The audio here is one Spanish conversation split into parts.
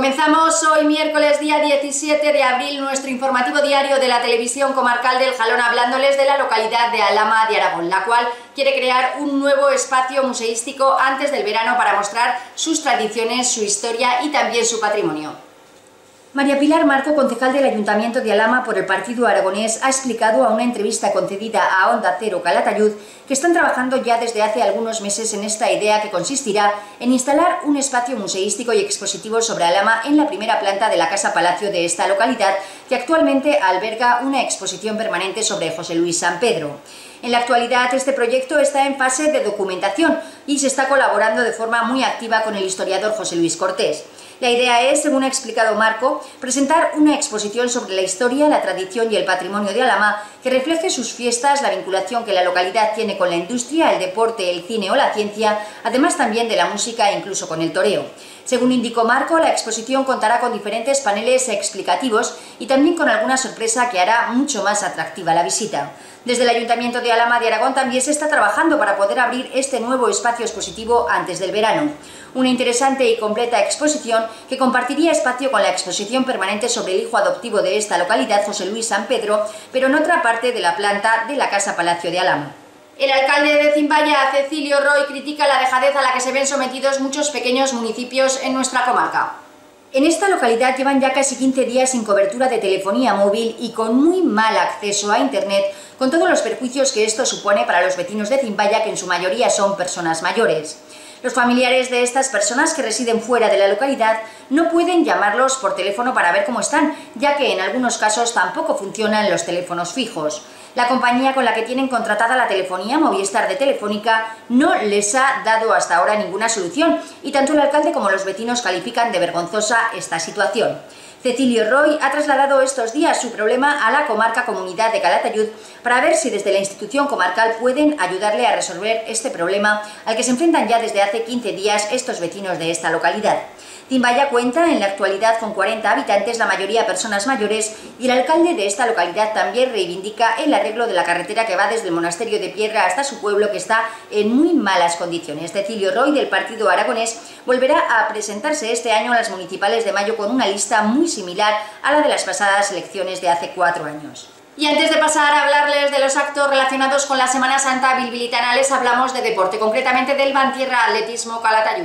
Comenzamos hoy miércoles día 17 de abril nuestro informativo diario de la televisión comarcal del Jalón, hablándoles de la localidad de Alhama de Aragón, la cual quiere crear un nuevo espacio museístico antes del verano para mostrar sus tradiciones, su historia y también su patrimonio. María Pilar Marco, concejal del Ayuntamiento de Alhama por el Partido Aragonés, ha explicado a una entrevista concedida a Onda Cero Calatayud que están trabajando ya desde hace algunos meses en esta idea que consistirá en instalar un espacio museístico y expositivo sobre Alhama en la primera planta de la Casa Palacio de esta localidad, que actualmente alberga una exposición permanente sobre José Luis San Pedro. En la actualidad este proyecto está en fase de documentación y se está colaborando de forma muy activa con el historiador José Luis Cortés. La idea es, según ha explicado Marco, presentar una exposición sobre la historia, la tradición y el patrimonio de Alhama que refleje sus fiestas, la vinculación que la localidad tiene con la industria, el deporte, el cine o la ciencia, además también de la música e incluso con el toreo. Según indicó Marco, la exposición contará con diferentes paneles explicativos y también con alguna sorpresa que hará mucho más atractiva la visita. Desde el Ayuntamiento de Alhama de Aragón también se está trabajando para poder abrir este nuevo espacio expositivo antes del verano. Una interesante y completa exposición que compartiría espacio con la exposición permanente sobre el hijo adoptivo de esta localidad, José Luis San Pedro, pero en otra parte de la planta de la Casa Palacio de Alhama. El alcalde de Zimbaya, Cecilio Roy, critica la dejadez a la que se ven sometidos muchos pequeños municipios en nuestra comarca. En esta localidad llevan ya casi 15 días sin cobertura de telefonía móvil y con muy mal acceso a Internet, con todos los perjuicios que esto supone para los vecinos de Zimbaya, que en su mayoría son personas mayores. Los familiares de estas personas que residen fuera de la localidad no pueden llamarlos por teléfono para ver cómo están, ya que en algunos casos tampoco funcionan los teléfonos fijos. La compañía con la que tienen contratada la telefonía, Movistar de Telefónica, no les ha dado hasta ahora ninguna solución y tanto el alcalde como los vecinos califican de vergonzosa esta situación. Cecilio Roy ha trasladado estos días su problema a la comarca Comunidad de Calatayud para ver si desde la institución comarcal pueden ayudarle a resolver este problema al que se enfrentan ya desde hace 15 días estos vecinos de esta localidad. Zimbaya cuenta en la actualidad con 40 habitantes, la mayoría personas mayores, y el alcalde de esta localidad también reivindica el arreglo de la carretera que va desde el Monasterio de Piedra hasta su pueblo, que está en muy malas condiciones. Cecilio Roy, del Partido Aragonés, volverá a presentarse este año a las municipales de mayo con una lista muy similar a la de las pasadas elecciones de hace 4 años. Y antes de pasar a hablarles de los actos relacionados con la Semana Santa bilbilitana, les hablamos de deporte, concretamente del Bantierra Atletismo Calatayud.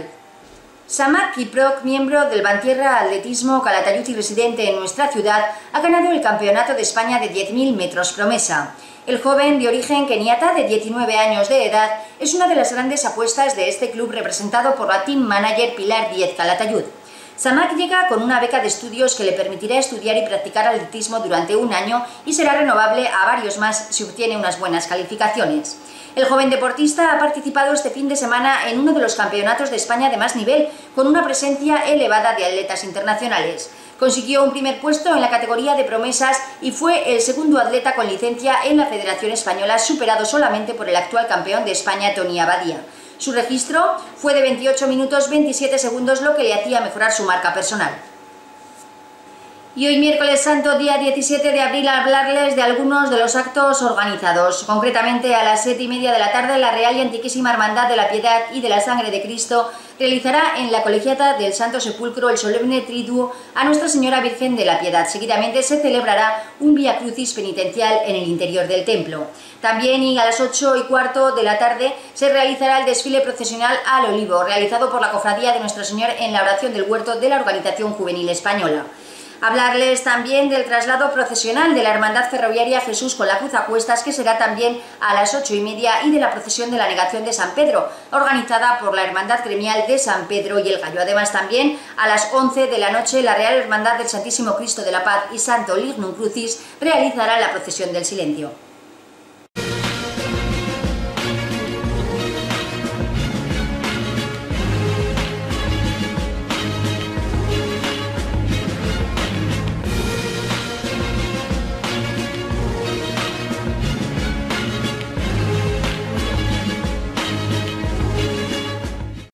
Samak Kiprok, miembro del Bantierra Atletismo Calatayud y residente en nuestra ciudad, ha ganado el Campeonato de España de 10.000 metros promesa. El joven de origen keniata de 19 años de edad es una de las grandes apuestas de este club representado por la team manager Pilar Díez Calatayud. Samak llega con una beca de estudios que le permitirá estudiar y practicar atletismo durante un año y será renovable a varios más si obtiene unas buenas calificaciones. El joven deportista ha participado este fin de semana en uno de los campeonatos de España de más nivel, con una presencia elevada de atletas internacionales. Consiguió un primer puesto en la categoría de promesas y fue el segundo atleta con licencia en la Federación Española, superado solamente por el actual campeón de España, Tony Abadía. Su registro fue de 28 minutos 27 segundos, lo que le hacía mejorar su marca personal. Y hoy miércoles santo, día 17 de abril, hablarles de algunos de los actos organizados. Concretamente a las 7:30 de la tarde, la Real y Antiquísima Hermandad de la Piedad y de la Sangre de Cristo realizará en la Colegiata del Santo Sepulcro el solemne triduo a Nuestra Señora Virgen de la Piedad. Seguidamente se celebrará un Vía Crucis penitencial en el interior del templo. También y a las 8:15 de la tarde se realizará el desfile procesional al Olivo, realizado por la Cofradía de Nuestro Señor en la Oración del Huerto de la Organización Juvenil Española. Hablarles también del traslado procesional de la Hermandad Ferroviaria Jesús con la Cruz a Cuestas, que será también a las 8:30, y de la procesión de la Negación de San Pedro, organizada por la Hermandad Gremial de San Pedro y el Gallo. Además, también a las 11 de la noche, la Real Hermandad del Santísimo Cristo de la Paz y Santo Lignum Crucis realizará la procesión del Silencio.